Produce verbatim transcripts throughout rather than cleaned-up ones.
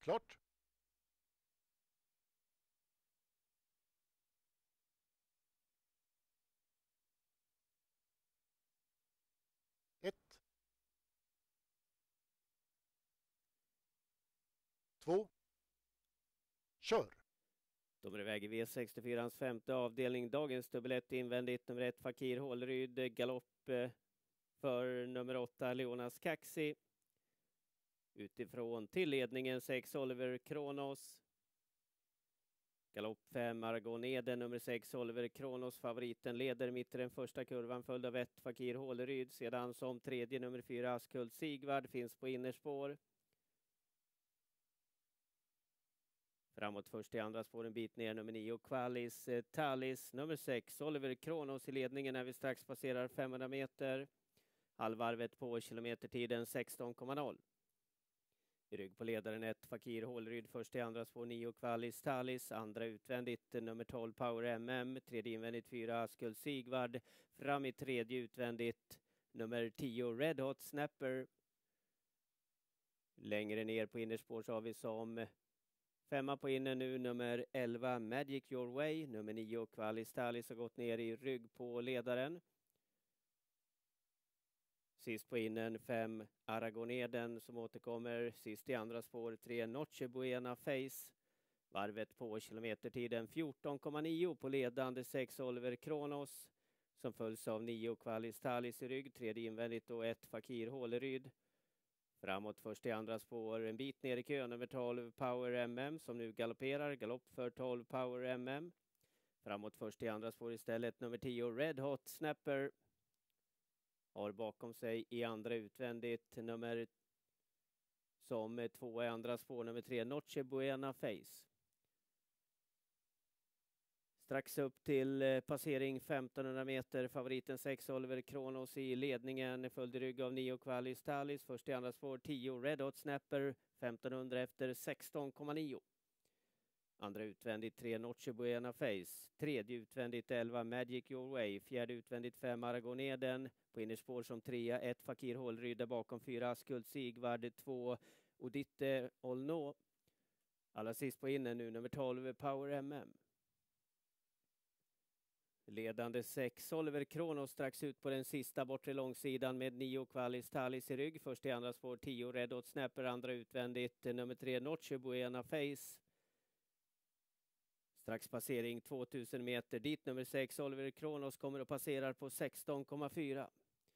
Klart. Ett. Två. Kör. Då är det väg i V sextiofyrans femte avdelning. Dagens dubbel ett invändigt. Nummer ett Fakir Hålleryd. Galopp eh, för nummer åtta Leonas Kaxi. Utifrån till ledningen sex Oliver Kronos. Galopp fem Argon Eden, nummer sex Oliver Kronos. Favoriten leder mitt i den första kurvan, följd av ett Fakir Hålleryd. Sedan som tredje nummer fyra Askult Sigvard finns på innerspår. Framåt först i andra spår en bit ner nummer nio Qualis eh, Talis. Nummer sex Oliver Kronos i ledningen när vi strax passerar femhundra meter. Halvvarvet på kilometertiden sexton komma noll. I rygg på ledaren ett Fakir Hålleryd, först i andra spår nio Qualis Talis, andra utvändigt nummer tolv Power M M, tredje invändigt fyra Askult Sigvard, fram i tredje utvändigt nummer tio Red Hot Snapper. Längre ner på innerspår så har vi som femma på inner nu nummer elva Magic Your Way, nummer nio Qualis Talis har gått ner i rygg på ledaren. Sist på innen fem Aragoneden som återkommer. Sist i andra spår tre Noche Buena Face. Varvet på kilometertiden fjorton komma nio på ledande sex Oliver Kronos. Som följs av nio Qualis Talis i rygg. Tredje invändigt och ett Fakir Hålleryd. Framåt först i andra spår en bit ner i kön nummer tolv Power M M som nu galopperar. Galopp för tolv Power M M. Framåt först i andra spår istället nummer tio Red Hot Snapper. Har bakom sig i andra utvändigt nummer som två i andra spår nummer tre Noche Buena Face. Strax upp till passering femtonhundra meter. Favoriten sex Oliver Kronos i ledningen. Följd i rygg av nio Qualis Talis. Först i andra spår tio Red Hot Snapper. femtonhundra efter sexton komma nio. Andra utvändigt tre Noche Buena Face. Tredje utvändigt elva Magic Your Way. Fjärde utvändigt fem Aragoneden. På innerspår som trea ett Fakir Hålleryd. Bakom fyra Askult Sigvard. två Odite Olno. Allra sist på inner nu nummer tolv Power M M. Ledande sex Oliver Kronos strax ut på den sista bortre långsidan med nio Qualis Talis i rygg. Först i andra spår tio Red Hot Snapper. Andra utvändigt nummer tre Noche Buena Face. Strax passering tvåtusen meter. Dit nummer sex Oliver Kronos kommer och passerar på sexton komma fyra.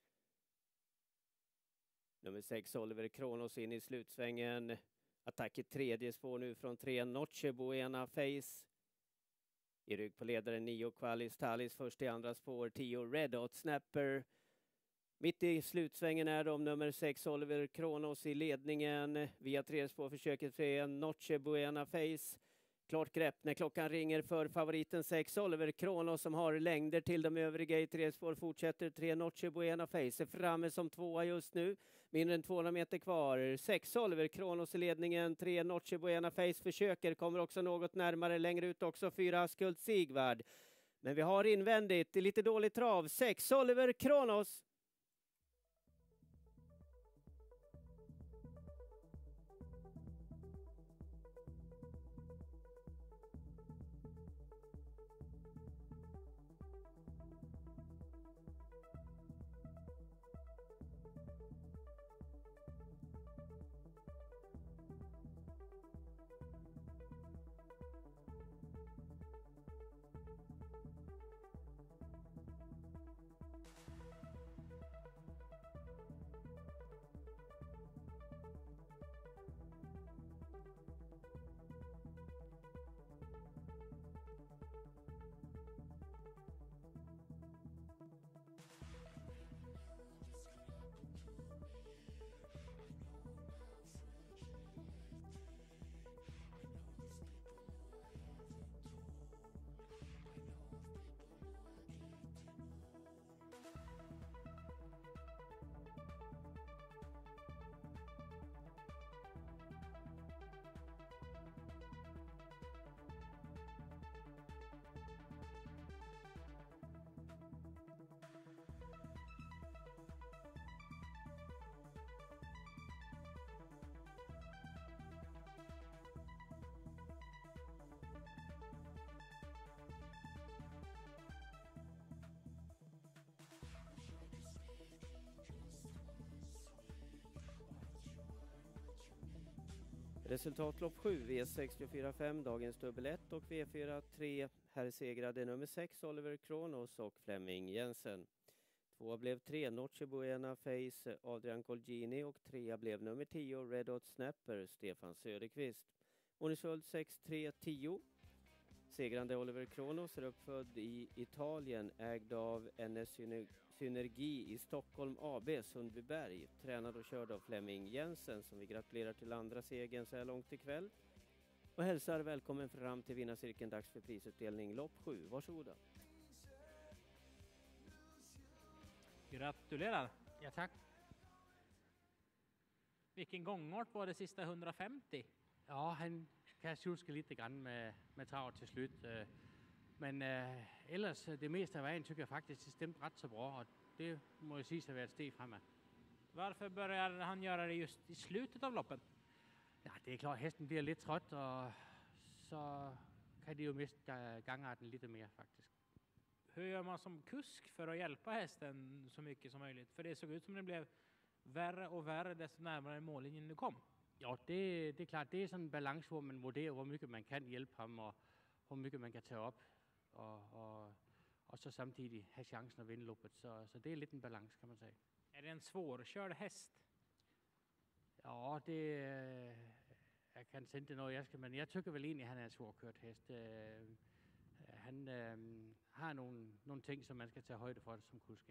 Nummer sex Oliver Kronos in i slutsvängen. Attack i tredje spår nu från tre Noche Buena Face. I rygg på ledaren nio Qualis Talis. Först i andra spår tio Red Hot Snapper. Mitt i slutsvängen är de nummer sex Oliver Kronos i ledningen. Via tredje spår försöker tre Noche Buena Face. Klart grepp när klockan ringer för favoriten sex Oliver Kronos som har längder till de övriga i tre spår. Fortsätter tre Noche Buena Face. Är framme som tvåa just nu. Mindre än tvåhundra meter kvar. sex Oliver Kronos i ledningen. tre Noche Buena Face försöker. Kommer också något närmare. Längre ut också fyra Askult Sigvard. Men vi har invändigt. Det är lite dåligt trav. sex Oliver Kronos. Resultatlopp sju, V sextiofyra fem, dagens dubbel ett och V fyra tre. Här segrade nummer sex Oliver Kronos och Flemming Jensen. Tvåa blev tre Noche Buena Face Adrian Colgjini och trea blev nummer tio Red Hot Snapper Stefan Söderqvist. Onisvöld sex tre tio. Segrande Oliver Kronos är uppfödd i Italien, ägd av N S Synergi i Stockholm A B Sundbyberg. Tränad och körd av Flemming Jensen som vi gratulerar till andra segern så här långt ikväll. Och hälsar välkommen fram till vinnarcirkeln, dags för prisutdelning lopp sju. Varsågoda. Gratulerar. Ja, tack. Vilken gångart var det sista hundrafemtio? Ja, han kan tjuska lite grann med, med travet till slut. øh. Men øh, ellers, det meste af vejen, tycker jag faktiskt det stämde rätt så bra. Och det må jag säga har været et steg fremad. Varför börjar han göra det just i slutet av loppen? Ja, det är klart, hästen bliver lidt trött, och så kan de ju miste gangarten lite mer faktiskt. Hur gör man som kusk för att hjälpa hästen så mycket som möjligt? För det såg ut som det blev värre och värre desto närmare mållinjen du kom. Ja, det, det är klart, det är sådan en balans, hvor man vurderer, hvor mycket man kan hjælpe ham, og hvor mycket man kan tage op, og, og, og så samtidig have chancen at vinde loppet. Så, så det är lite en balans, kan man säga. Är det en svårkörd häst? Ja, det øh, jeg kan inte noget, jeg skal, men jeg tycker väl egentlig, at han er en svårkørt hest. Øh, han øh, har nogle, nogle ting, som man skal tage højde for som kusk, ja.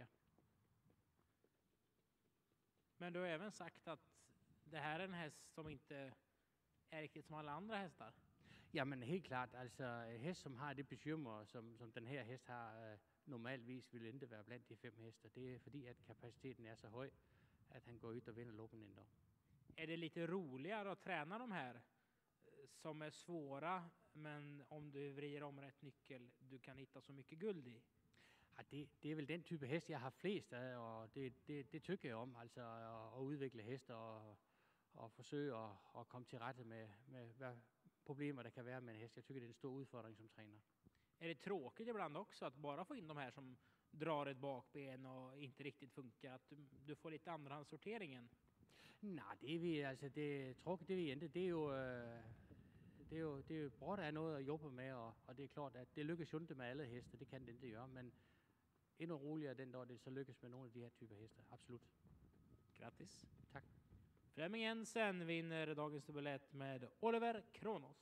Men du har även sagt att det här är en häst som inte är riktigt som alla andra hästar. Ja, men helt klart. Altså, en hest, som har det bekymmer, som, som den her hest har, øh, normalvis vil ikke være blandt de fem hester. Det är fordi, at kapaciteten är så høj, at han går ut och vinner loppen ändå. Är det lite roligare att träna de här eh, som är svåra, men om du vrider om rätt nyckel, du kan hitta så mycket guld i? Ja, det, det är väl den type hest, jeg har flest af, og det, det, det tycker jeg om. Altså, at, at udvikle hester og, og forsøge at, at komme til rette med, med hvad problemer der kan være med en hest. Jag tycker det är en stor utfordring som træner. Är det tråkigt ibland också att bara få in de här som drar ett bakben och inte riktigt funkar? Att du, du får lite andrahandssorteringen? Nej, det er vi, altså det tråkigt, det er vi ikke. Det er jo, øh, det er jo, det er jo bra, der er noget at jobbe med, og, og det er klart, at det lykkes jo ikke med alle heste, det kan det ikke gøre, men endnu roligere den dag, det så lykkes med nogle af de her typer heste, absolut. Grattis. Tack. Flemming Jensen vinner dagens dubbel ett med Oliver Kronos.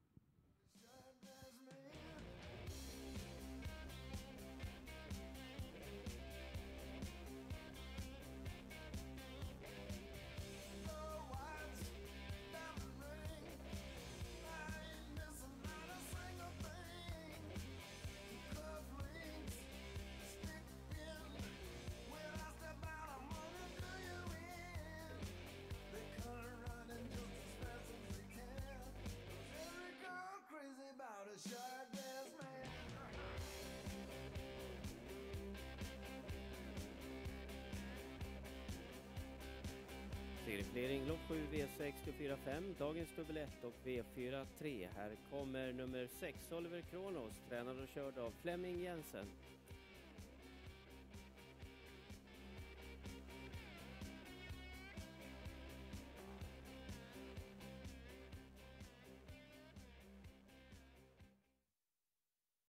Serieflering lopp sju, V sextiofyra fem, dagens dubbel ett och V fyra tre. Här kommer nummer sex Oliver Kronos, tränad och körd av Flemming Jensen.